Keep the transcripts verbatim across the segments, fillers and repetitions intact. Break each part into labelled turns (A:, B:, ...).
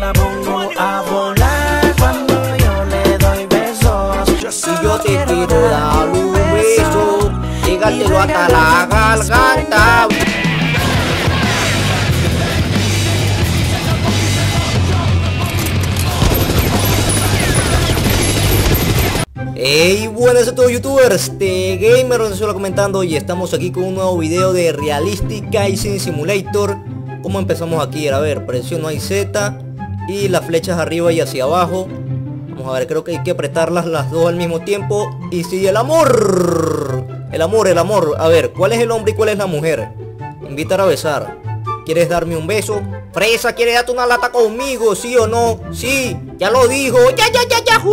A: la pongo a volar cuando yo le doy besos.
B: Si yo te quiero dar un beso, llégatelo hasta la garganta. Hey, buenas a todos youtubers de Gamer, os estoy comentando y estamos aquí con un nuevo video de Realistic Kaizen Simulator. ¿Cómo empezamos aquí? A ver, presiono ahí Z y las flechas arriba y hacia abajo. Vamos a ver, creo que hay que apretarlas las dos al mismo tiempo. Y sí, el amor. El amor, el amor. A ver, ¿cuál es el hombre y cuál es la mujer? Invitar a besar. ¿Quieres darme un beso? Fresa, ¿quieres darte una lata conmigo? ¿Sí o no? Sí, ya lo dijo. Ya, ya, ya, ya.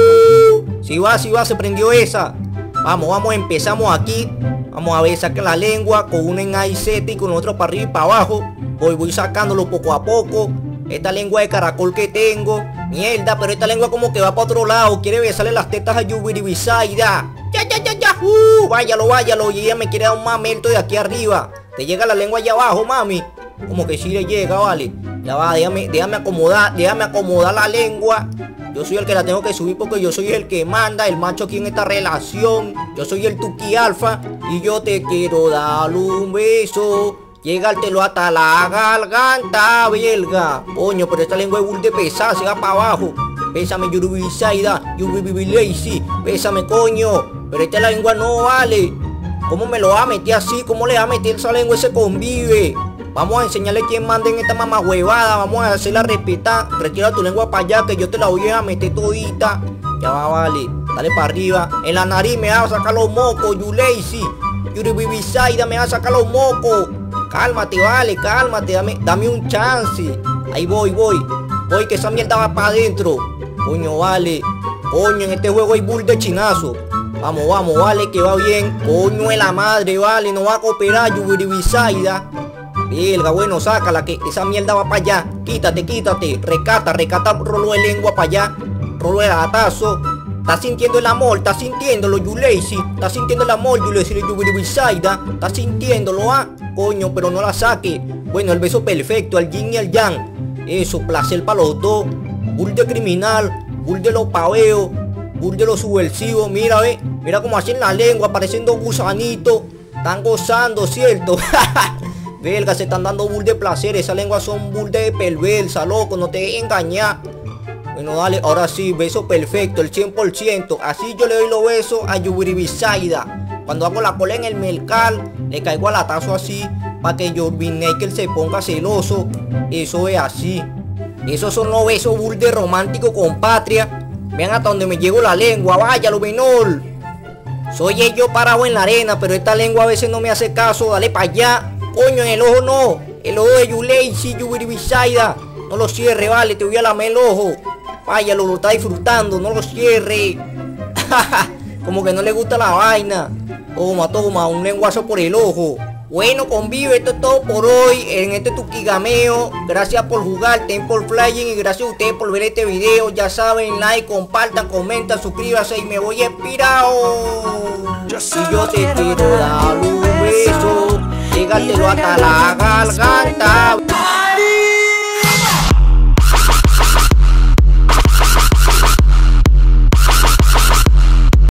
B: Uh. Si va, si va, se prendió esa. Vamos, vamos, empezamos aquí. Vamos a ver, saca la lengua con una en A y Z y con otro para arriba y para abajo. Voy, voy sacándolo poco a poco. Esta lengua de caracol que tengo. Mierda, pero esta lengua como que va para otro lado. Quiere besarle las tetas a Yubiribisaida. Ya, ya, ya, ya. Uh, váyalo, váyalo. Y ella me quiere dar un mamelto de aquí arriba. Te llega la lengua allá abajo, mami. Como que sí le llega, vale. Ya va, déjame, déjame acomodar, déjame acomodar la lengua. Yo soy el que la tengo que subir porque yo soy el que manda, el macho aquí en esta relación. Yo soy el Tuki Alfa y yo te quiero dar un beso. Llegártelo hasta la garganta, belga. Coño, pero esta lengua es bull de pesar, se va para abajo. Bésame, Yuribisaida, Yuribilazy. Bésame, coño. Pero esta lengua no vale. ¿Cómo me lo va a meter así? ¿Cómo le va a meter esa lengua? Ese convive. Vamos a enseñarle quién manda en esta mamá huevada. Vamos a hacerla respetar. Retira tu lengua para allá que yo te la voy a meter todita. Ya va, vale. Dale para arriba. En la nariz me va a sacar los mocos, Yulazy. Yuribisaida me va a sacar los mocos. Cálmate, vale, cálmate. Dame, dame un chance. Ahí voy, voy. Voy que esa mierda va para adentro. Coño, vale. Coño, en este juego hay bull de chinazo. Vamos, vamos, vale, que va bien. Coño de la madre, vale. No va a cooperar, Yuribisaida. Belga, bueno, sácala, que esa mierda va para allá. Quítate, quítate, recata, recata rolo de lengua para allá. Rolo de gatazo. ¿Estás sintiendo el amor? ¿Estás sintiéndolo, Yulazy? ¿Estás sintiendo el amor, Yulazy, Yuribisaida? ¿Estás sintiéndolo, ah? Coño, pero no la saque. Bueno, el beso perfecto, al yin y al yang. Eso, placer para los dos. Bull de criminal, bull de los paveos, bull de los subversivos. Mira, ve, mira cómo hacen la lengua, parecen dos gusanitos. Están gozando, ¿cierto? Belga, se están dando bull de placer. Esas lenguas son bull de perversa, loco. No te dejes engañar. Bueno, dale, ahora sí, beso perfecto, el cien por ciento. Así yo le doy los besos a Yuribisaida. Cuando hago la cola en el mercal, le caigo al latazo así, para que Jorvinaker se ponga celoso. Eso es así. Esos son los besos bull de romántico con patria. Vean hasta donde me llego la lengua, vaya lo menor. Soy yo parado en la arena, pero esta lengua a veces no me hace caso. Dale para allá. Coño, en el ojo no. El ojo de Yulazy, Yuribisaida. No lo cierre, vale, te voy a lamer el ojo. Vaya, lo, lo está disfrutando, no lo cierre. Como que no le gusta la vaina. Toma, toma, un lenguazo por el ojo. Bueno, convive, esto es todo por hoy en este tukigameo. Gracias por jugar, ten por flying y gracias a ustedes por ver este video. Ya saben, like, compartan, comentan, suscríbanse y me voy inspirado. Y yo te quiero dar un beso. Llegártelo hasta la garganta.